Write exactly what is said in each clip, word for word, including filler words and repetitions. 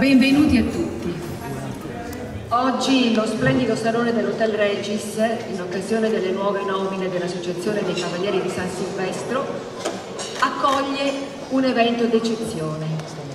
Benvenuti a tutti. Oggi lo splendido salone dell'Hotel Regis, in occasione delle nuove nomine dell'Associazione dei Cavalieri di San Silvestro, accoglie un evento d'eccezione.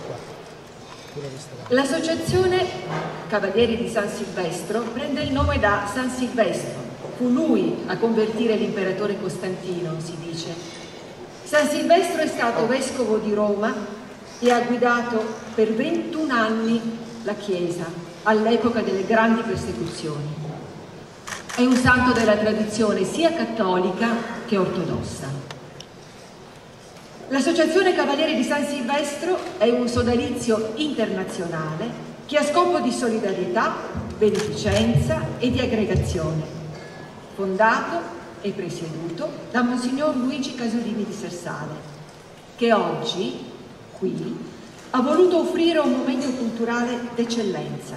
L'Associazione Cavalieri di San Silvestro prende il nome da San Silvestro. Fu lui a convertire l'imperatore Costantino, si dice. San Silvestro è stato vescovo di Roma e ha guidato per ventuno anni la Chiesa all'epoca delle grandi persecuzioni. È un santo della tradizione sia cattolica che ortodossa. L'Associazione Cavalieri di San Silvestro è un sodalizio internazionale che ha scopo di solidarietà, beneficenza e di aggregazione, fondato e presieduto da Monsignor Luigi Casolini di Sersale, che oggi qui ha voluto offrire un momento culturale d'eccellenza.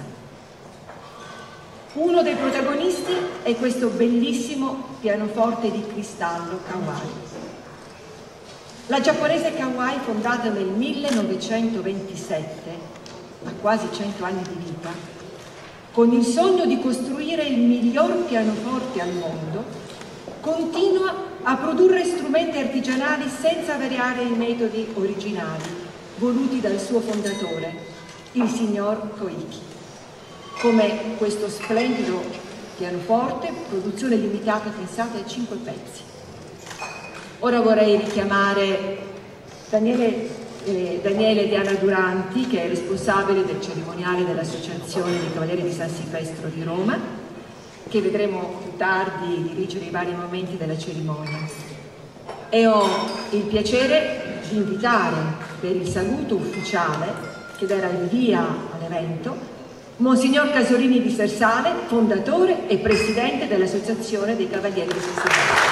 Uno dei protagonisti è questo bellissimo pianoforte di cristallo Kawai. La giapponese Kawai, fondata nel millenovecentoventisette, ha quasi cento anni di vita, con il sogno di costruire il miglior pianoforte al mondo, continua a produrre strumenti artigianali senza variare i metodi originali voluti dal suo fondatore, il signor Koike, come questo splendido pianoforte, produzione limitata, pensate, a cinque pezzi. Ora vorrei richiamare Daniele, eh, Daniele Diana Duranti, che è responsabile del cerimoniale dell'Associazione dei Cavalieri di San Silvestro di Roma, che vedremo più tardi dirigere i vari momenti della cerimonia. E ho il piacere di invitare per il saluto ufficiale che darà il via all'evento Monsignor Casolini di Sersale, fondatore e presidente dell'Associazione dei Cavalieri di San Silvestro.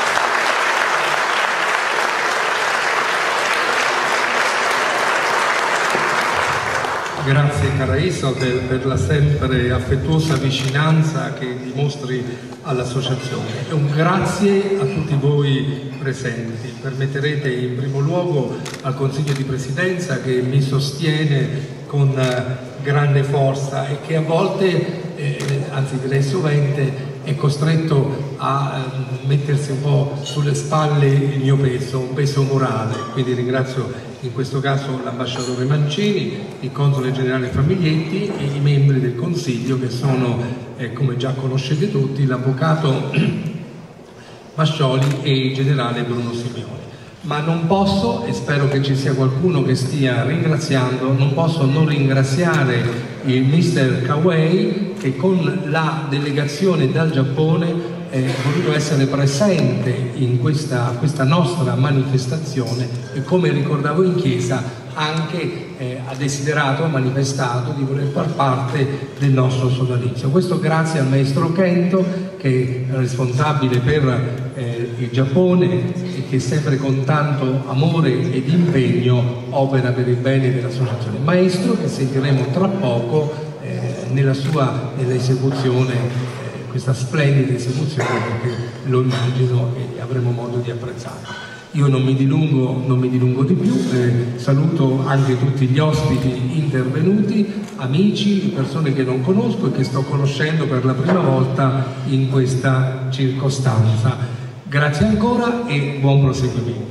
Grazie cara Isabel per la sempre affettuosa vicinanza che dimostri all'associazione e un grazie a tutti voi presenti. Permetterete in primo luogo al Consiglio di Presidenza, che mi sostiene con grande forza e che a volte, eh, anzi direi sovente, è costretto a eh, mettersi un po' sulle spalle il mio peso, un peso morale. Quindi ringrazio in questo caso l'ambasciatore Mancini, il console generale Famiglietti e i membri del Consiglio, che sono, eh, come già conoscete tutti, l'avvocato Mascioli e il generale Bruno Simeoni. Ma non posso, e spero che ci sia qualcuno che stia ringraziando, non posso non ringraziare il mister Kawai, che con la delegazione dal Giappone è voluto essere presente in questa, questa nostra manifestazione e, come ricordavo in chiesa, anche eh, ha desiderato, ha manifestato di voler far parte del nostro sodalizio. Questo grazie al maestro Kento, che è responsabile per eh, il Giappone e che sempre con tanto amore ed impegno opera per il bene dell'associazione. Maestro che sentiremo tra poco eh, nella sua nella esecuzione, questa splendida esecuzione, perché lo immagino e avremo modo di apprezzarlo. Io non mi dilungo, non mi dilungo di più, eh, saluto anche tutti gli ospiti intervenuti, amici, persone che non conosco e che sto conoscendo per la prima volta in questa circostanza. Grazie ancora e buon proseguimento.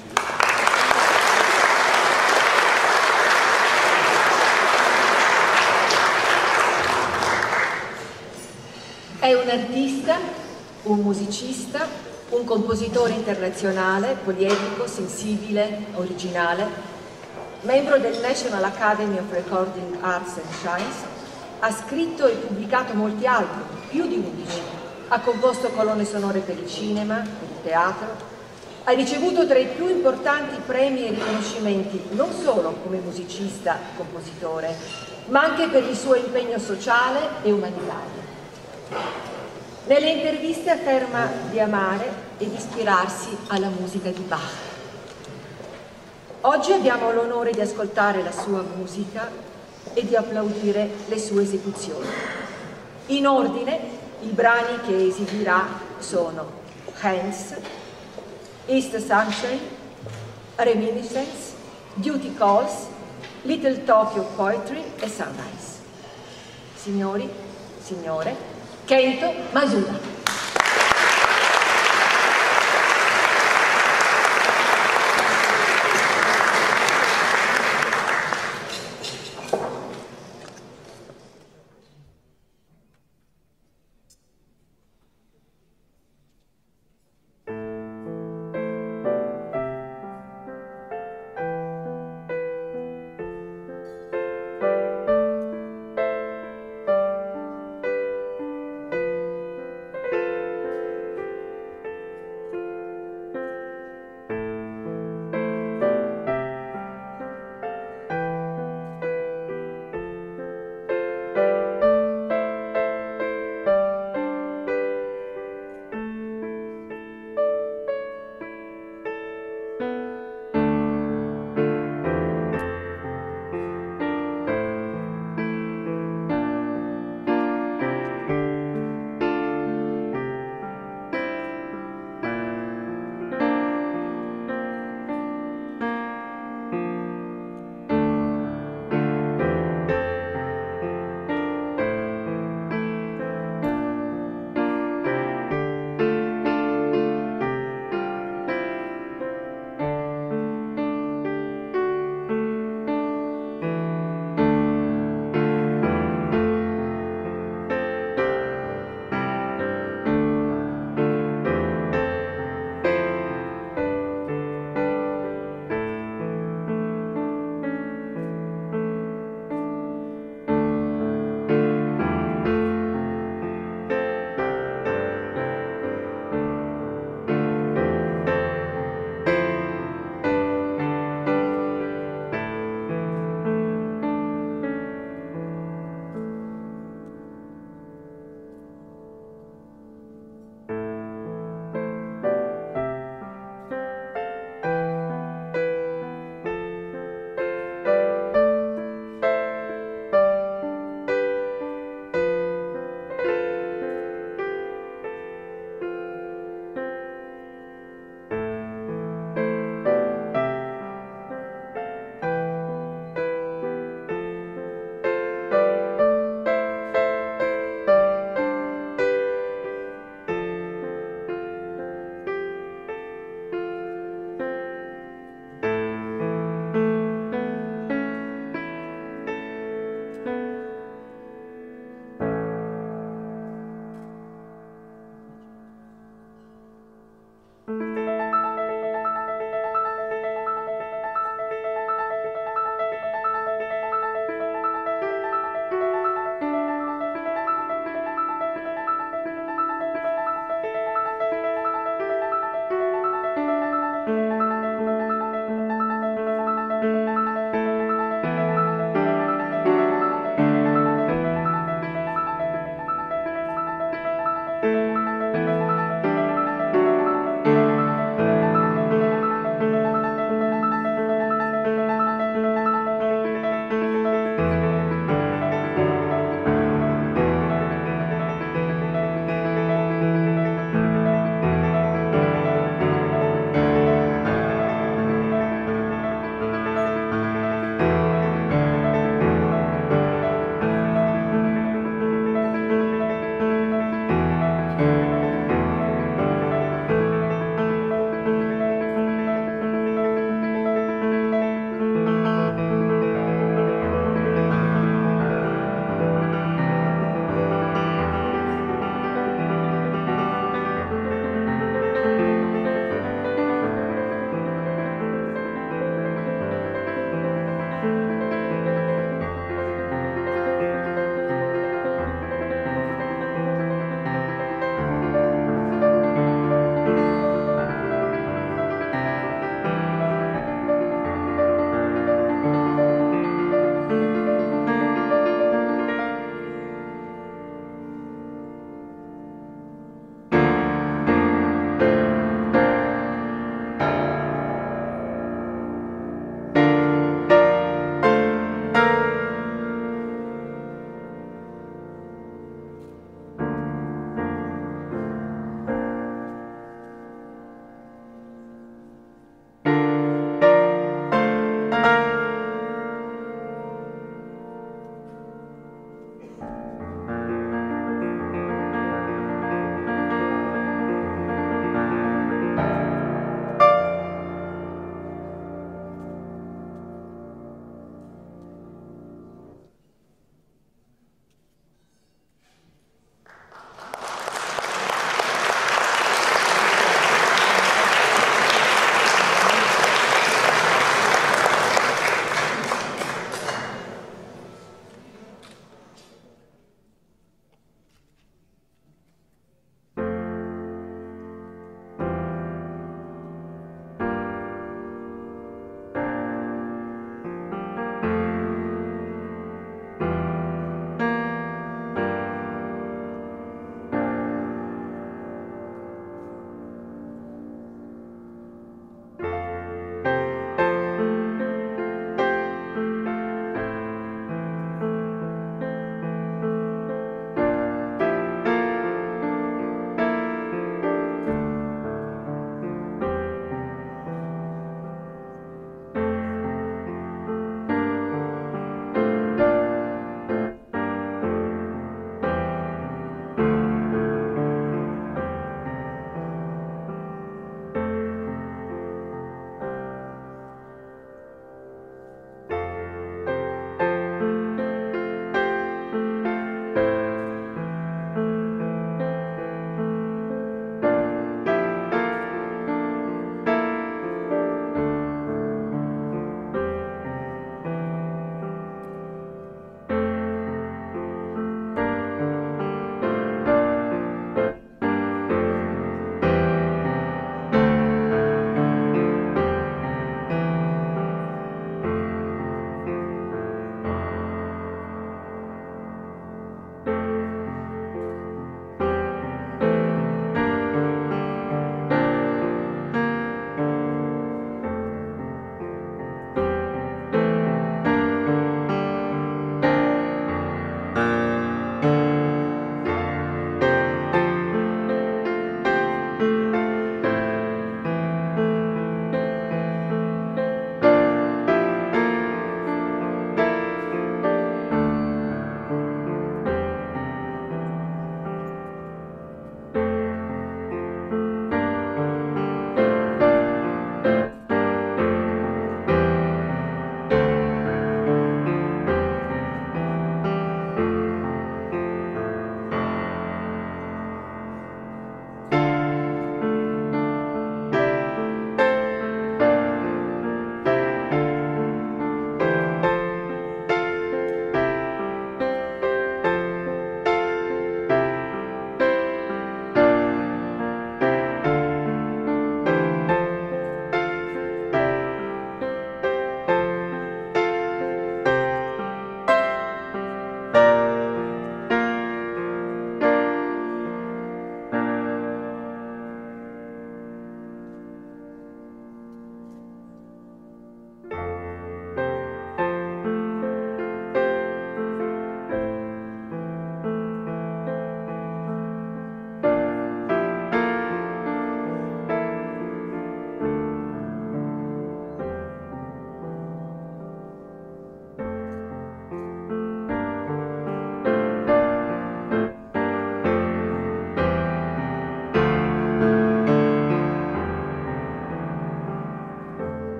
È un artista, un musicista, un compositore internazionale, poliedrico, sensibile, originale, membro del National Academy of Recording Arts and Science, ha scritto e pubblicato molti album, più di undici, ha composto colonne sonore per il cinema, per il teatro, ha ricevuto tra i più importanti premi e riconoscimenti non solo come musicista e compositore, ma anche per il suo impegno sociale e umanitario. Nelle interviste afferma di amare ed ispirarsi alla musica di Bach. Oggi abbiamo l'onore di ascoltare la sua musica e di applaudire le sue esecuzioni. In ordine, i brani che esibirà sono Hands, East Sunshine, Reminiscence, Duty Calls, Little Tokyo Poetry e Sunrise. Signori, signore, Kento Masuda.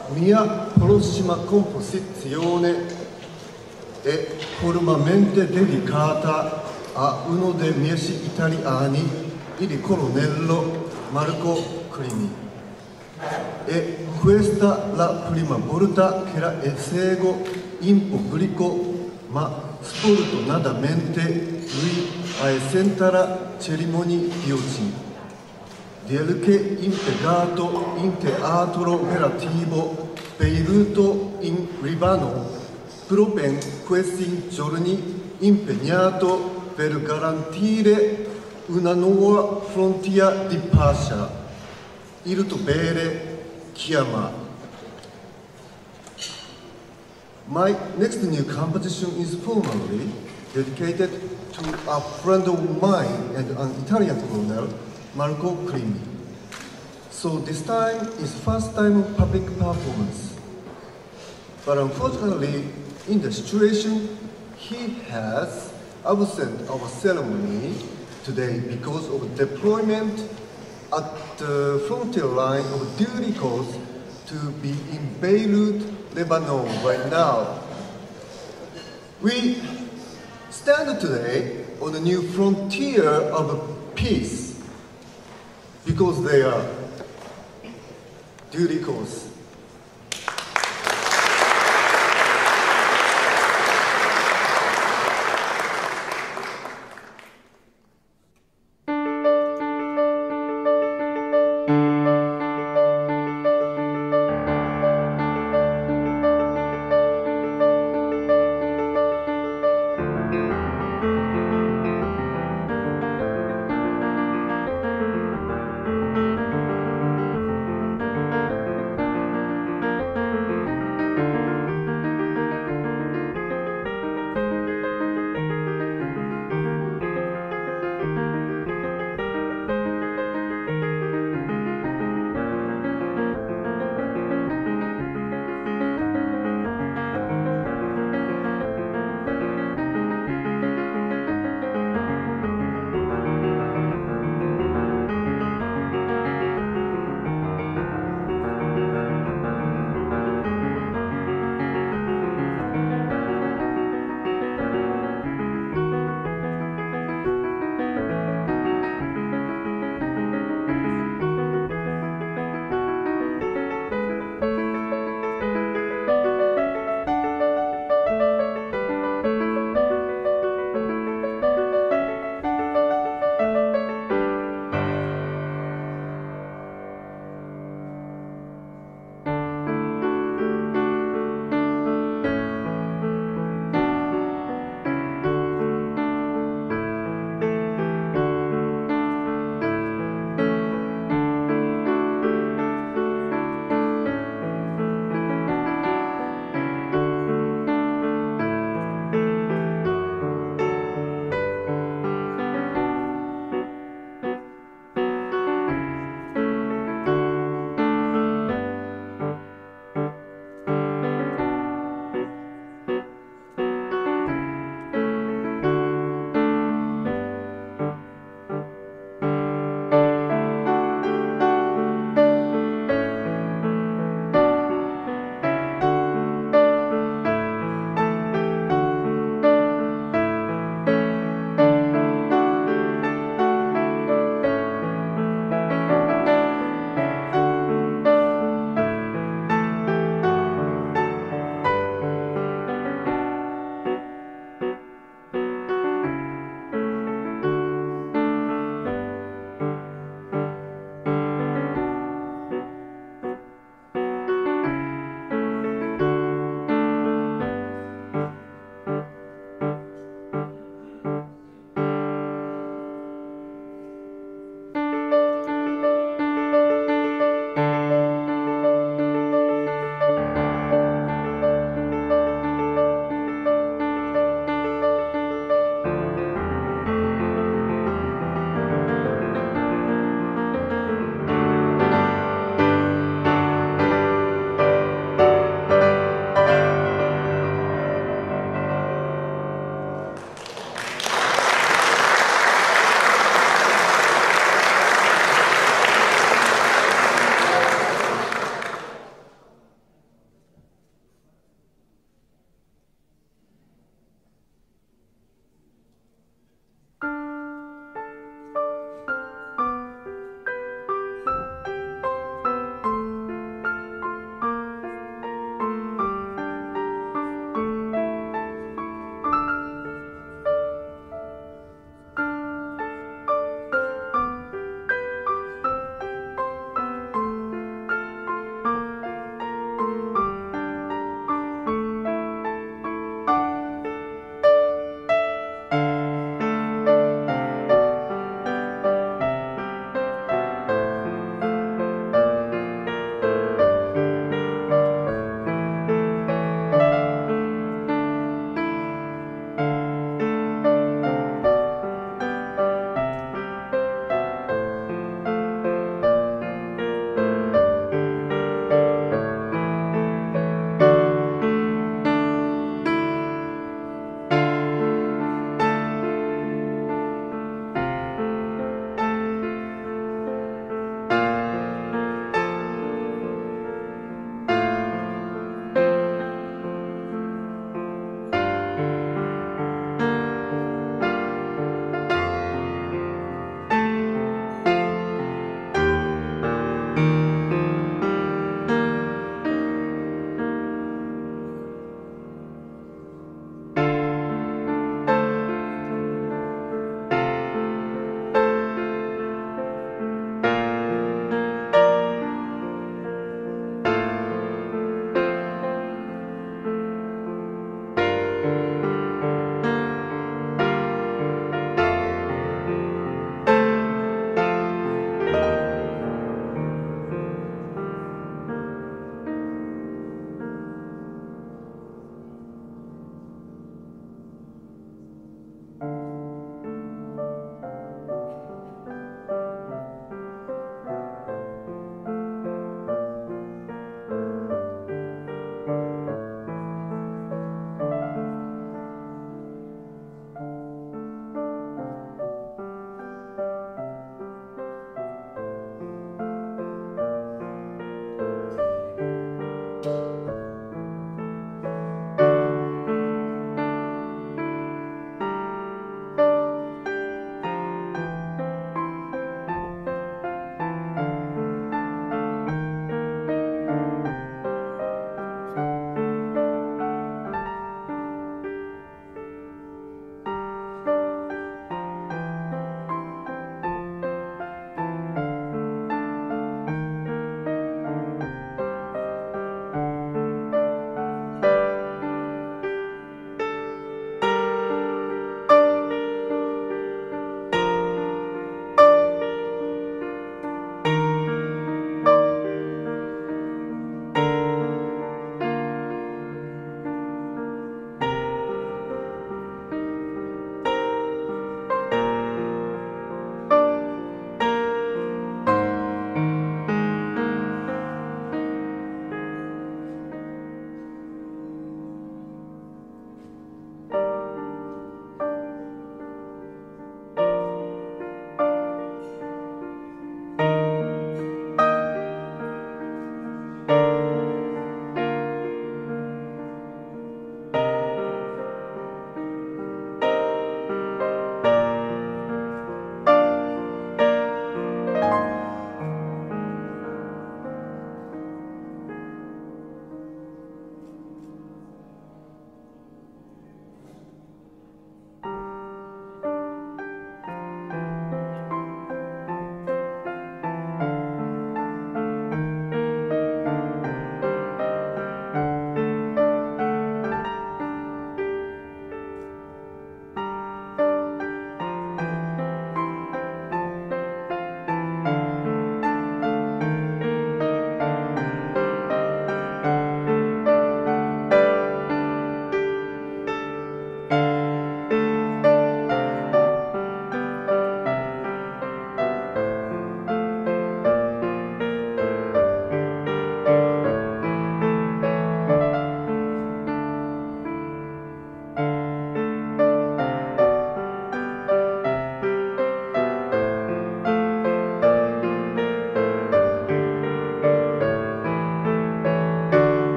mia prossima composizione è formalmente dedicata a uno dei miei italiani, il colonnello Marco Crimi. E questa è la prima volta che la eseguo in pubblico, ma sfortunatamente lui assenterà cerimonie di oggi. Del che impiegato in teatro operativo Beirut in Libano, proprio in questi giorni impegnato per garantire una nuova frontiera di pace, il dovere chiama. My next new composition is formally dedicated to a friend of mine and an Italian colonel, Marco Crimi. So this time is first time public performance. But unfortunately, in the situation, he has absent our ceremony today because of deployment at the frontier line of duty calls to be in Beirut, Lebanon right now. We stand today on the new frontier of peace because they are duty calls.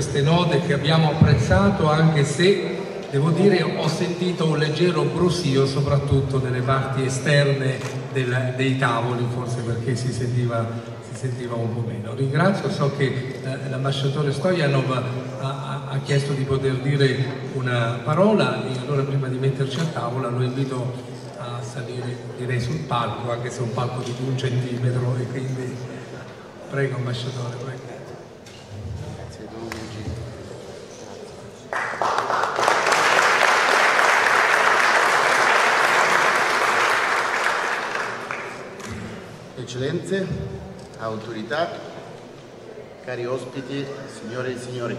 queste note che abbiamo apprezzato, anche se devo dire ho sentito un leggero brusio soprattutto nelle parti esterne del, dei tavoli, forse perché si sentiva, si sentiva un po' meno. Ringrazio, so che eh, l'ambasciatore Stoyanov ha, ha, ha chiesto di poter dire una parola, e allora prima di metterci a tavola lo invito a salire, direi, sul palco, anche se è un palco di un centimetro, e quindi prego ambasciatore, prego. Eccellenze, autorità, cari ospiti, signore e signori,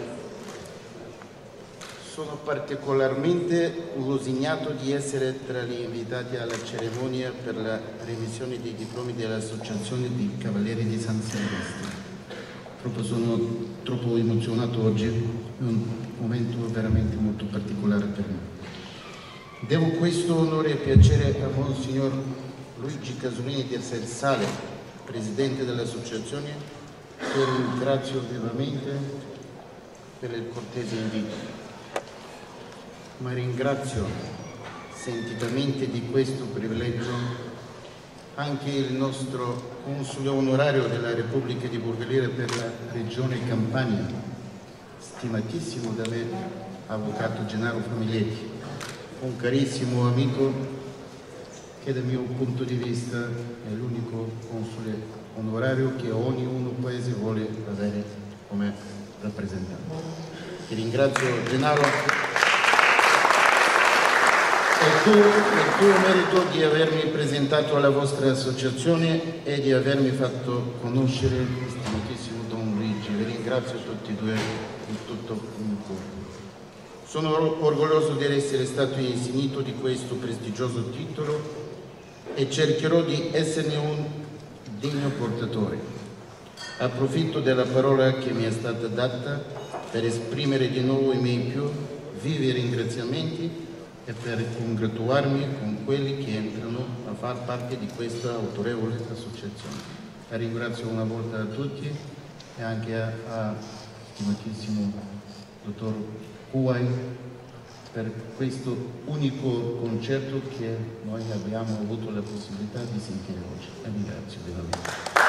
sono particolarmente lusingnato di essere tra gli invitati alla cerimonia per la remissione dei diplomi dell'Associazione dei Cavalieri di San Silvestro. Proprio sono troppo emozionato oggi, è un momento veramente molto particolare per me. Devo questo onore e piacere a Monsignor Luigi Casolini di Sersale, presidente dell'associazione, che ringrazio vivamente per il cortese invito. Ma ringrazio sentitamente di questo privilegio anche il nostro console onorario della Repubblica di Burgalire per la regione Campania, stimatissimo da me, avvocato Gennaro Famiglietti, un carissimo amico che dal mio punto di vista è l'unico console onorario che ognuno paese vuole avere come rappresentante. Ti ringrazio Gennaro per il tuo merito di avermi presentato alla vostra associazione e di avermi fatto conoscere il stimatissimo Don Luigi. Vi ringrazio tutti e due di tutto il mio cuore. Sono orgoglioso di essere stato insignito di questo prestigioso titolo e cercherò di esserne un degno portatore. Approfitto della parola che mi è stata data per esprimere di nuovo i miei più vivi ringraziamenti e per congratularmi con quelli che entrano a far parte di questa autorevole associazione. La ringrazio una volta a tutti e anche a, a stimatissimo dottor Kuwai per questo unico concerto che noi abbiamo avuto la possibilità di sentire oggi. La ringrazio veramente.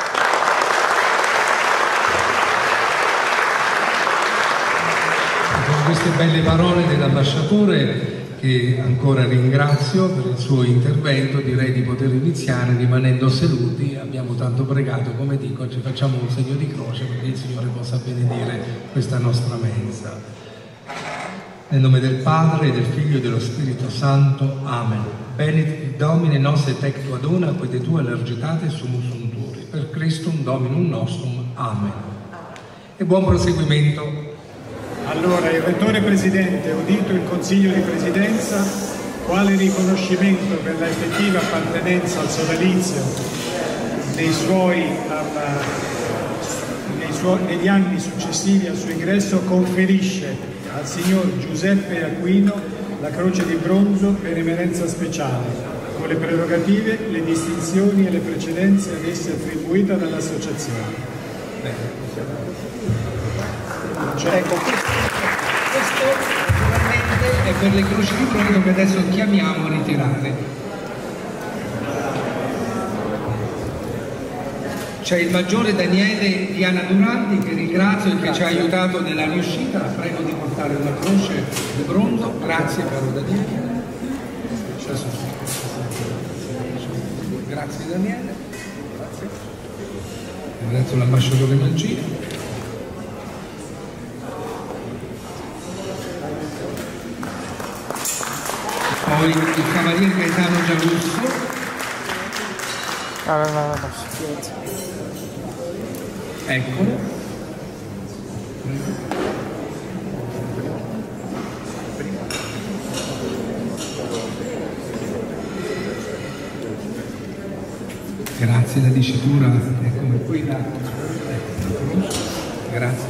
Con queste belle parole dell'ambasciatore, che ancora ringrazio per il suo intervento, direi di poter iniziare rimanendo seduti. Abbiamo tanto pregato, come dico, ci facciamo un segno di croce perché il Signore possa benedire questa nostra mensa. Nel nome del Padre, del Figlio e dello Spirito Santo. Amen. Benedit Domine nos et ectua dona, quae de tua elargitate sumus unturi. Per Christum Dominum nostrum. Amen. E buon proseguimento. Allora, il Rettore Presidente, udito il Consiglio di Presidenza, quale riconoscimento per la effettiva appartenenza al sodalizio dei suoi, alla, nei suoi, negli anni successivi al suo ingresso, conferisce al signor Giuseppe Aquino la Croce di Bronzo per eminenza speciale, con le prerogative, le distinzioni e le precedenze ad esse attribuite dall'Associazione. Cioè, ecco, questo naturalmente è per le croci di bronzo che adesso chiamiamo a ritirare. C'è il maggiore Daniele Diana Duranti, che ringrazio e che Grazie. ci ha aiutato nella riuscita. La prego di portare una croce di bronzo. Grazie caro Daniele. Grazie Daniele. Grazie. Ringrazio l'ambasciatore Mancini. Poi il cavaliere Gaetano Gialusso. No, no, no, no. Eccolo. Grazie, la dicitura è come qui là. Grazie.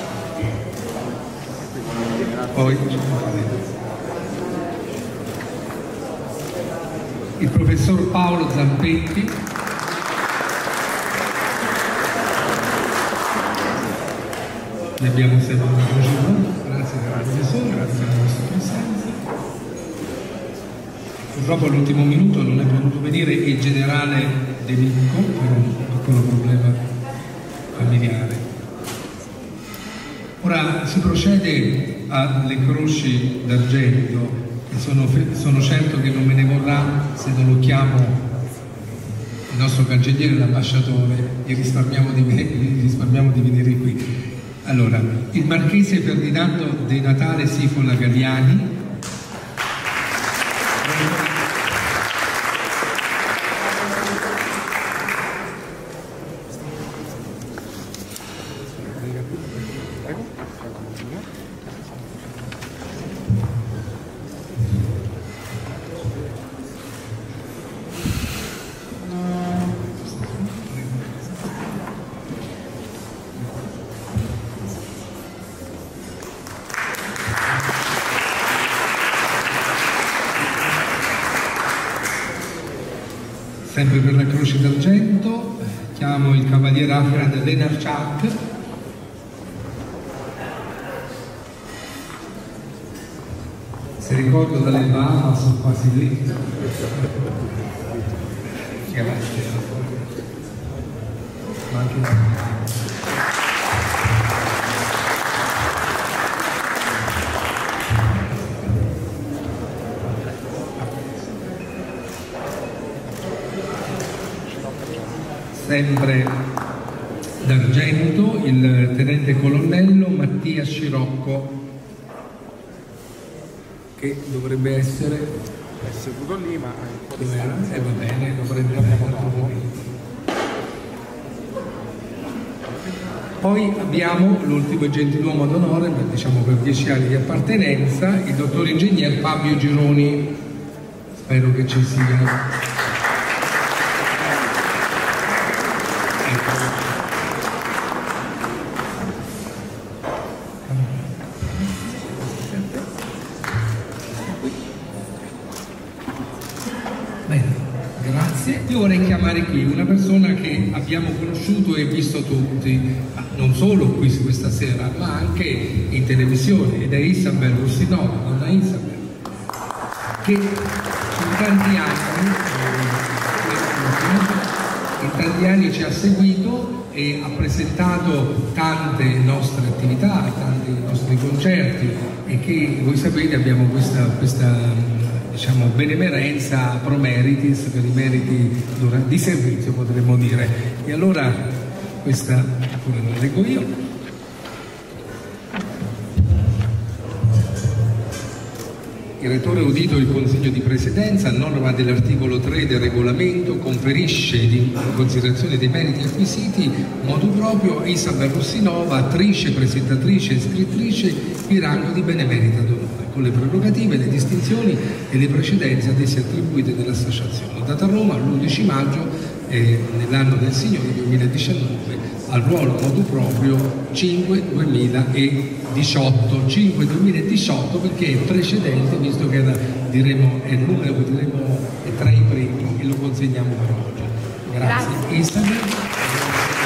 Poi il professor Paolo Zampetti. ne abbiamo sempre una croce d'oro. Grazie, professore, grazie alla vostra presenza. Purtroppo all'ultimo minuto non è potuto venire il generale De Micco per un piccolo problema familiare. Ora si procede alle croci d'argento e sono, sono certo che non me ne vorrà se non lo chiamo il nostro cancelliere, l'ambasciatore, e risparmiamo di, risparmiamo di venire qui. Allora, il marchese Ferdinando De Natale Sifola Galliani, sempre per la croce d'argento, chiamo il cavaliere Alfred Lenarchak. Se ricordo dalle Bahamas sono quasi lì. Grazie. Ma anche sempre d'argento il tenente colonnello Mattia Scirocco, che dovrebbe essere è seduto lì, ma e eh, va bene, lo prendiamo un altro momento. Poi abbiamo l'ultimo gentiluomo d'onore, diciamo per dieci anni di appartenenza, il dottor ingegner Fabio Gironi. Spero che ci sia. Io vorrei chiamare qui una persona che abbiamo conosciuto e visto tutti, non solo qui questa sera, ma anche in televisione, ed è Isabel Russinova, donna Isabel, che in tanti anni, in tanti anni ci ha seguito e ha presentato tante nostre attività, tanti nostri concerti, e che voi sapete abbiamo questa, questa diciamo benemerenza pro meritis, per i meriti di servizio potremmo dire. E allora questa pure la leggo io. Il rettore, udito il Consiglio di Presidenza, a norma dell'articolo tre del regolamento, conferisce in considerazione dei meriti acquisiti motu proprio a Isabel Russinova, attrice, presentatrice e scrittrice, il rango di benemerita d'onore, con le prerogative, le distinzioni e le precedenze ad esse attribuite dall'associazione. Data a Roma l'undici maggio eh, nell'anno del Signore duemiladiciannove, al ruolo motu proprio cinque duemiladiciotto, cinque duemiladiciotto perché è precedente, visto che era, diremo, è il numero che diremo è tra i primi e lo consegniamo per oggi. Grazie. Grazie. Isabel.